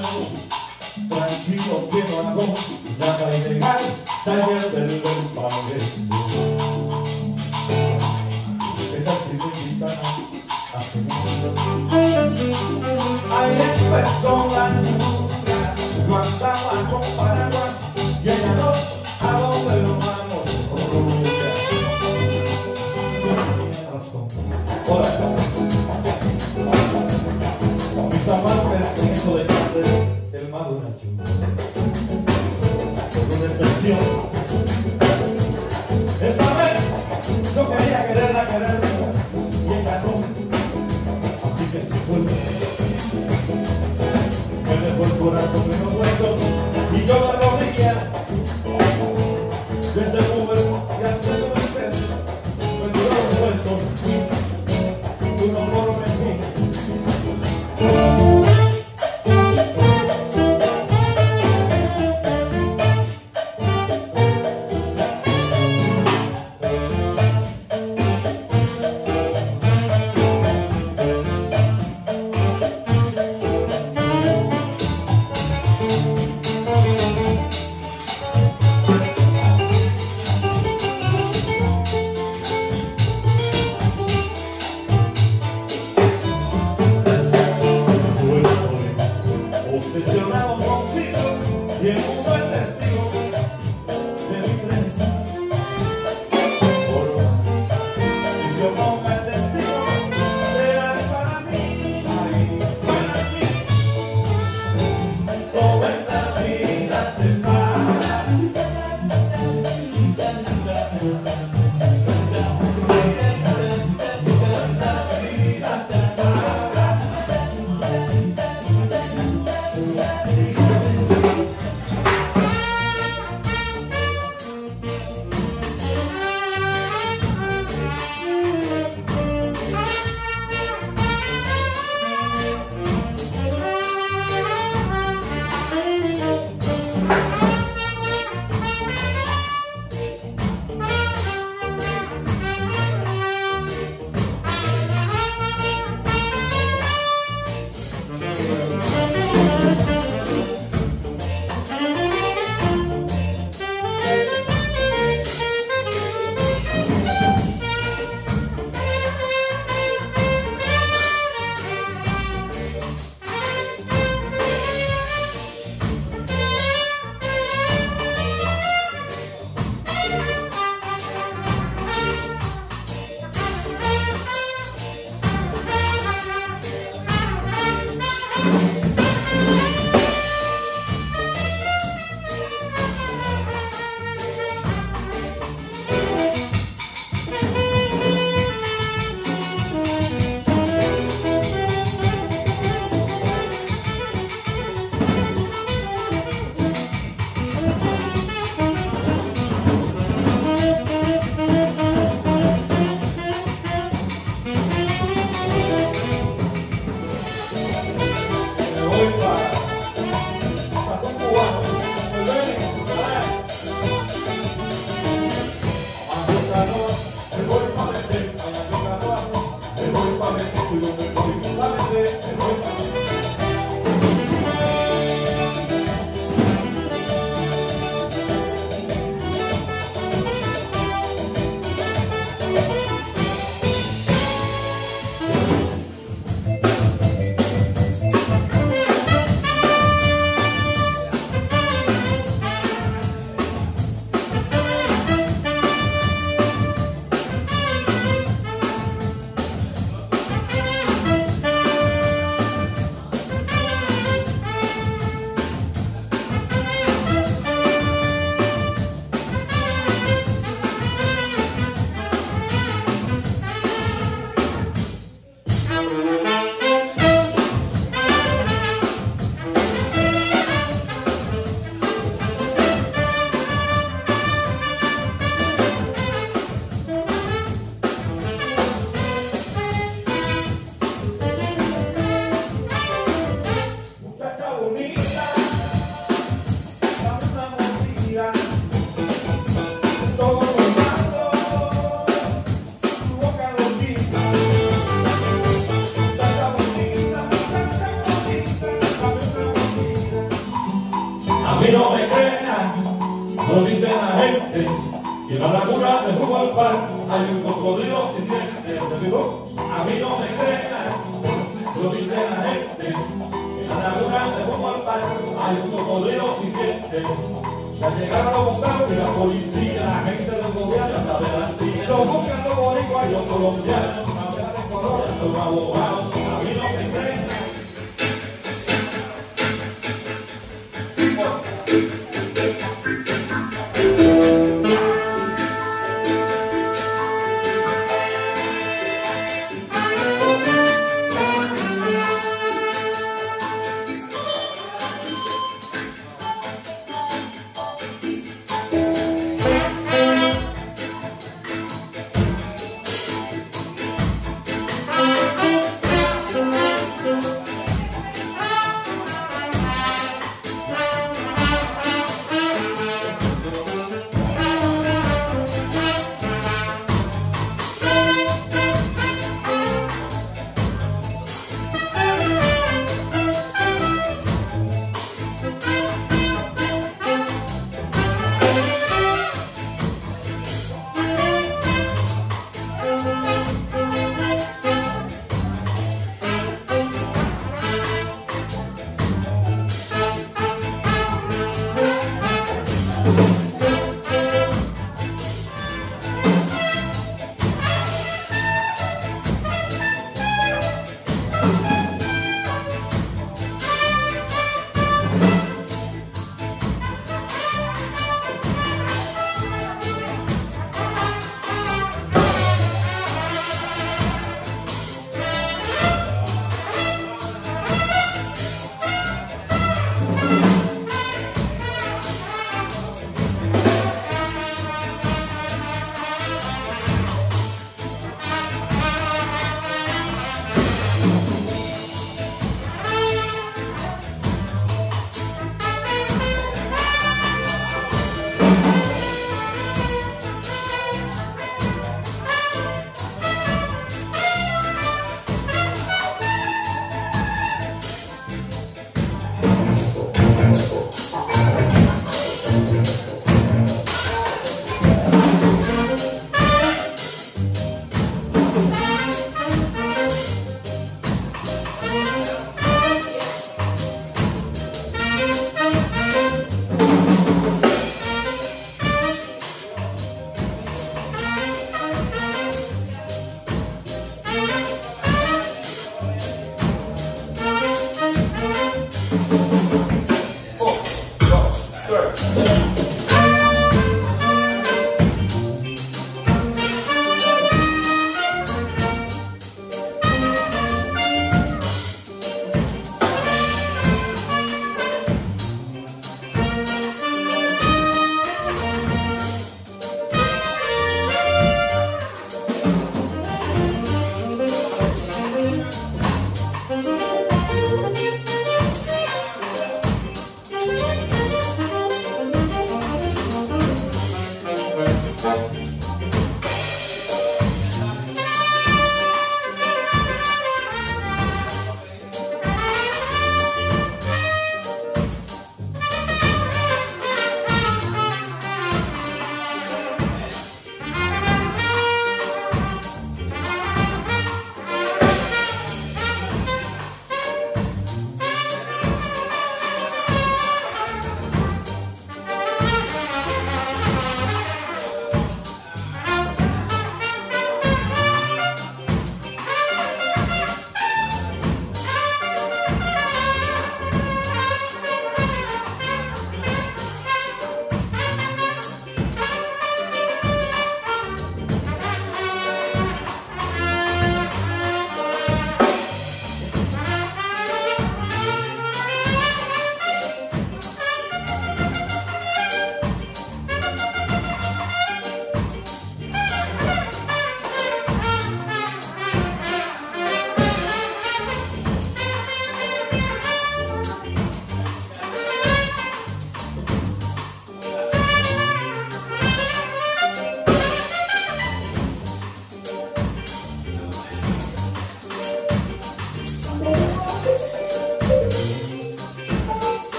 tranquilo que no hago nada ilegal, salir del padre. Estas ventanas hacen ahí empezó la música, yo andaba con paraguas y ella no, a dónde lo vamos, tenía razón, por acá. Mis amantes en eso de cantes, el maduracho, con excepción. Esta vez yo quería quererla, y ella no, así que se fue. Me dejó el corazón en los huesos y yo de rodillas, desde el Uber y haciendo el centro, me tiró los huesos, uno por mí. Obsesionado contigo y el mundo es testigo de mi felicidad. Por más que se oponga el destino, serás para mí, para mí. Todo en la vida se para. mí no me crean, lo dice la gente, que en la laguna de Jugo al Par hay un cocodrilo sin dientes. ¿Te digo? A mí no me crean, lo dice la gente, que en la laguna de Jugo al Par hay un cocodrilo sin dientes. Ya llegaron los bomberos y la policía, la gente del gobierno hasta de la silla. Los buscan los boricuas y los colombianos, una vez de color, los abogados, a mí no me creen.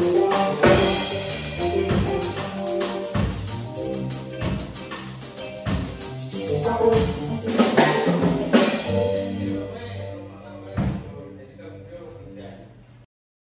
Thank you.